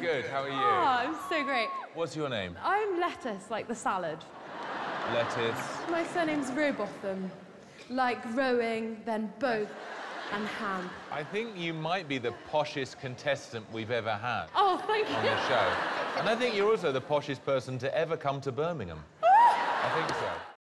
good. How are you? Oh, I'm so great. What's your name? I'm Lettice, like the salad. Lettice. My surname's Rowbotham. Like rowing, then boat and ham. I think you might be the poshest contestant we've ever had. Oh, thank you. On the show. And I think you're also the poshest person to ever come to Birmingham. I think so.